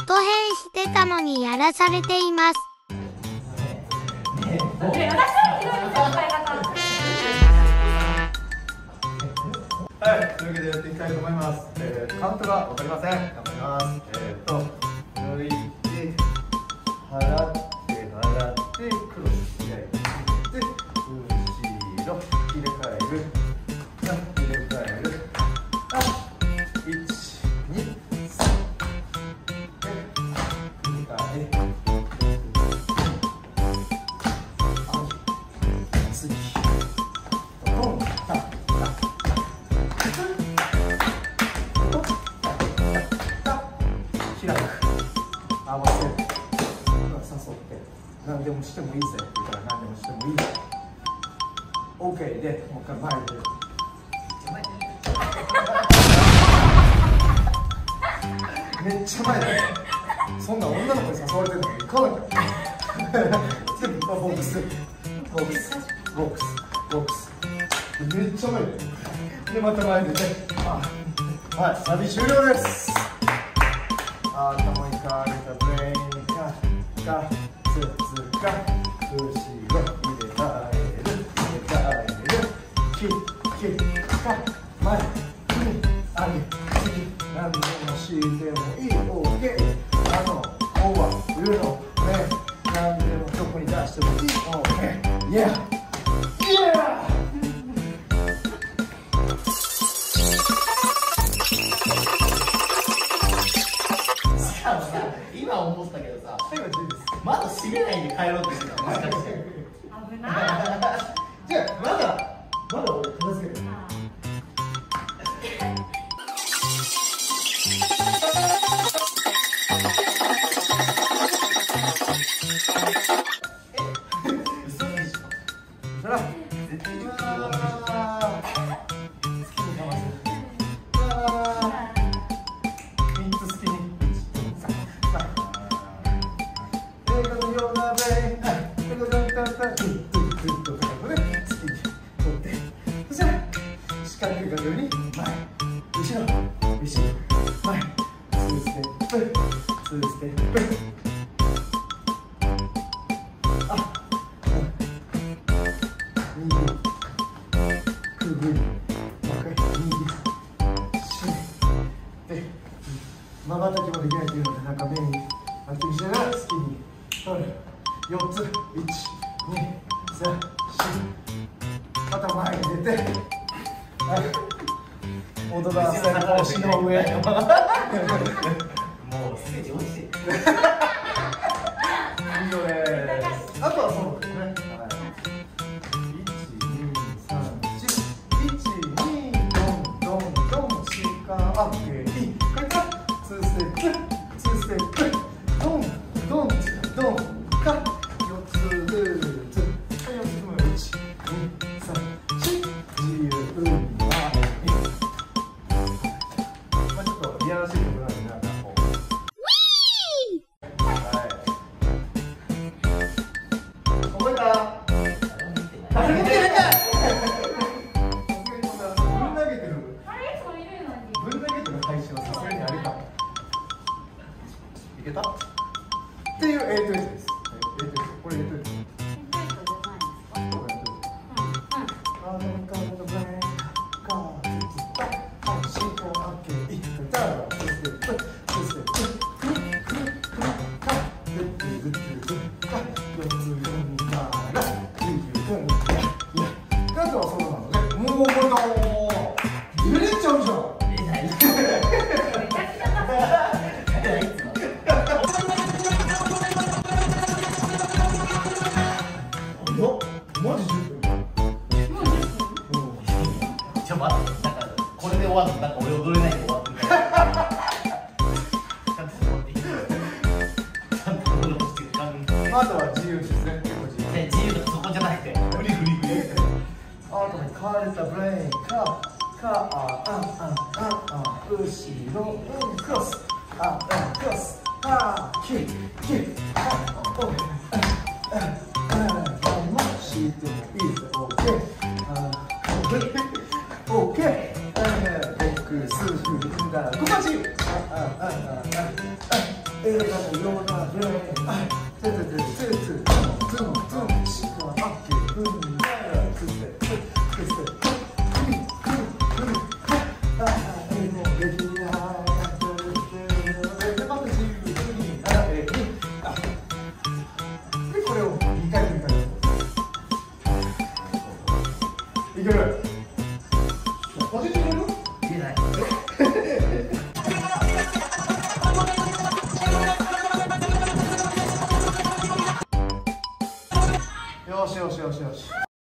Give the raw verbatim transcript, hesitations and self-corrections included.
音変してたのにやらされています。 はい、というわけでやっていきたいと思います。えー、カウントがわかりません。頑張ります。えー、っと、抜いて、払って、払って、クロス開いて、後ろ、入れ替える。入れ替える。いち、に、さん。で、繰り返え。次。トン、タッ。開く、合わせる、誘って何でもしてもいいぜって言ったら何でもしてもいいぜ。 OK でもう一回前に出る。めっちゃ前だよ。そんな女の子に誘われてるのに行かなきゃ。ボックスボックスボックスボックスめっちゃ前だよ。でまた前に出て、あ、はい、サビ終了です。頭にかけたブレインかかつつか後ろ入れ替える入れ替えるキッキッか前に上げ次何でもしてもいい OK。 あのオーバー上のね何でもどこに出してもいい OK。 イエーイエー今思ったけどさ、窓閉めないで帰ろうとしてたのもしかして。 危ない。じゃあまだまだ俺片付ける。そら絶対に好きにかませる。みっつ好きに。四角がより前、後ろ、後ろ、前、ツーステップ、ツーステップ。あ、右、くぐり、もう一回右、締めて、まばたきもできないというので、なんか目に当てにしながら好きに取る。よっつ、いち、に、さん、よん。また前に出て、オドダースタイル腰の上。もうステージ落ちてる。 いいよね。あとはそうですね。いち、に、さん、いち、いち、に、どんどんどん、しかあけい。これからツーステップ、ツーステップ、どんどんどんかよっつルーツ。よっつもいち、に、さん、し、自由に。いやらしいところなんで、なんかこう。はい。覚えた？あれ見てるか。ぶん投げてる。あれいつもいるのに。ぶん投げてる配信はさすがにあれか。いけた？っていうエイトエイトです。エイトエイト。これエイトエイト。もうこれだー。揺れちゃうじゃん。マジじゅっぷん。 ちょっと待って、なんかこれで終わるの、なんか俺踊れないで終わってる。ちゃんと踊っていい。ちゃんと踊っていく感じ。 あとは自由ですね。 自由なそこじゃなくて、フリフリフリ。 あとね、変えたブレインかかああああ後ろうんクロスああクロスあキッキッあおあああもしてもいいぜ。オッケーあオッケーオッケーボックス踏んだらこっちあああああ映画のようなブレイン。トゥトゥトゥトゥトゥトゥトゥトゥシコはアッキー。うんやらつってつってつって。ああいいねできない。でまた自由にあえあでこれをにかい繰り返す。いける。当ててくれる？ いけない。 よしよしよしよし。